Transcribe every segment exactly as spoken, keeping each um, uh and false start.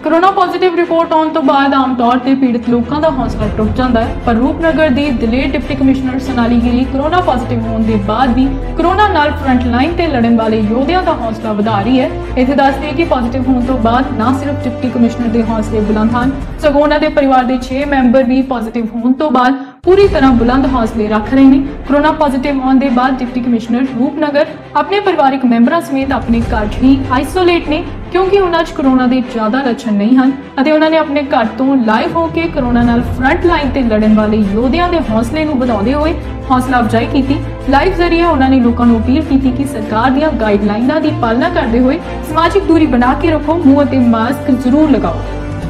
Corona positive report आने तो बाद आम तौर पर पीड़ित लोगों का हौसला टुट जाता है, पर रूपनगर की दिलेर deputy commissioner Sonali Giri corona positive होने के बाद भी कोरोना नाल फ्रंट लाइन से लड़न वाले योद्धियों का हौसला बढ़ा रही है। इत्थे दस दें कि पॉजिटिव होने तो बाद न सिर्फ डिप्टी कमिश्नर के हौसले बुलंद हैं, सगों उन्होंने परिवार के छे मैंबर भी पॉजिटिव होने तो बाद पूरी तरह बुलंद हौसले रख रहे हैं। कोरोना पॉजिटिव होने के बाद डिप्टी कमिश्नर रूपनगर अपने परिवारिक मैंबरों समेत अपने घर ही आइसोलेट ने, क्योंकि उन्होंने कोरोना के ज्यादा लक्षण नहीं हैं। उन्होंने अपने घर तो लाइव होकर कोरोना नाल फ्रंट लाइन से लड़न वाले योद्धियों के हौसले को बढ़ाते हुए हौसला अफजाई की। लाइव जरिए उन्होंने लोगों को अपील की कि सरकार दी गाइडलाइनों की पालना करते हुए समाजिक दूरी बना के रखो, मुंह और मास्क जरूर लगाओ।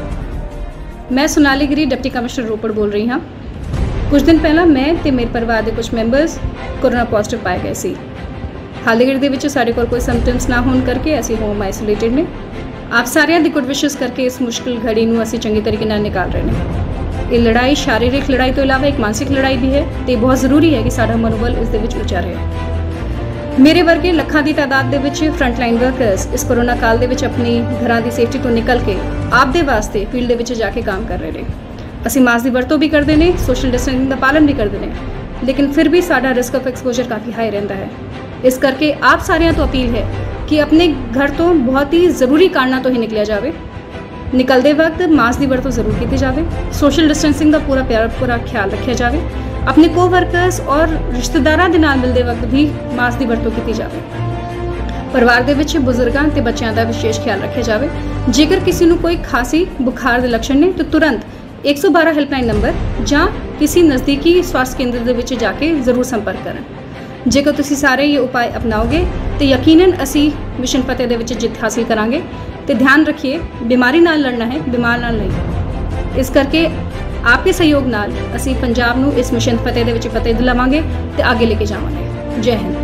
मैं सोनाली गिरी डिप्टी कमिश्नर रोपड़ बोल रही हाँ। कुछ दिन पहला मैं ते मेरे परिवार के कुछ मैंबर्स कोरोना पॉजिटिव पाए गए सी। हाल ही के साढ़े कोल कोई सिम्पटम्स ना होने करके असी होम आइसोलेटेड ने। आप सारिਆਂ ਦੀ गुड विशेस करके इस मुश्किल घड़ी ਨੂੰ ਅਸੀਂ ਚੰਗੀ तरीके ਨਾਲ निकाल रहे हैं। ये लड़ाई शारीरिक लड़ाई तो इलावा एक मानसिक लड़ाई भी है, तो बहुत ज़रूरी है कि साडा मनोबल इस दे विच उचा रहे। मेरे वर्गे ਲੱਖਾਂ ਦੀ ਤਾਦਾਦ ਦੇ ਵਿੱਚ फ्रंट लाइन वर्कर्स इस कोरोना काल ਦੇ ਵਿੱਚ अपनी घरां ਦੀ सेफ्टी तो निकल के आप दे वास्ते फील्ड ਦੇ ਵਿੱਚ ਜਾ ਕੇ काम कर रहे हैं। ਅਸੀਂ मास्क की वरतों भी करते हैं, सोशल डिस्टेंसिंग का पालन भी करते हैं, लेकिन फिर भी साडा रिस्क ऑफ एक्सपोजर काफ़ी हाई रहता है। इस करके आप सारिਆਂ तो अपील है कि अपने घर तो बहुत ही ज़रूरी कारणों तो ही निकलिया जाए। निकलते वक्त मास्क की वरतों जरूर की जाए, सोशल डिस्टेंसिंग का पूरा प्यार पूरा ख्याल रखा जाए, अपने को वर्कर्स और रिश्तेदारों के नाल मिलते वक्त भी मास्क की वरतों की जाए। परिवार के विच बुजुर्गों ते बच्चों का विशेष ख्याल रखा जाए। जेकर किसी को कोई खांसी बुखार के लक्षण ने तो तुरंत एक सौ बारह हेल्पलाइन नंबर ਜਾਂ किसी नज़दीकी स्वास्थ्य केंद्र ਦੇ ਵਿੱਚ ਜਾ ਕੇ ਜ਼ਰੂਰ ਸੰਪਰਕ ਕਰਨ। जेकर ਤੁਸੀਂ ਸਾਰੇ ये उपाय अपनाओगे तो यकीनन असी मिशन फतेह ਦੇ ਵਿੱਚ ਜਿੱਤ हासिल करांगे। तो ध्यान रखिए, बीमारी नाल लड़ना है, बीमार नाल नहीं। इस करके आपके सहयोग नाल असी पंजाब नूं इस मिशन फतेह ਦੇ ਵਿੱਚ फतेह दिलावांगे तो आगे लेके जावांगे। जय Hind.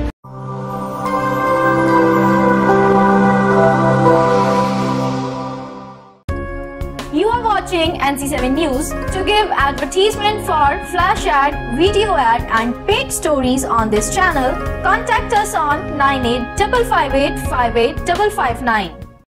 You are watching N C seven News. To give advertisement for flash ad, video ad and paid stories on this channel, contact us on nine eight five five eight five eight five five nine.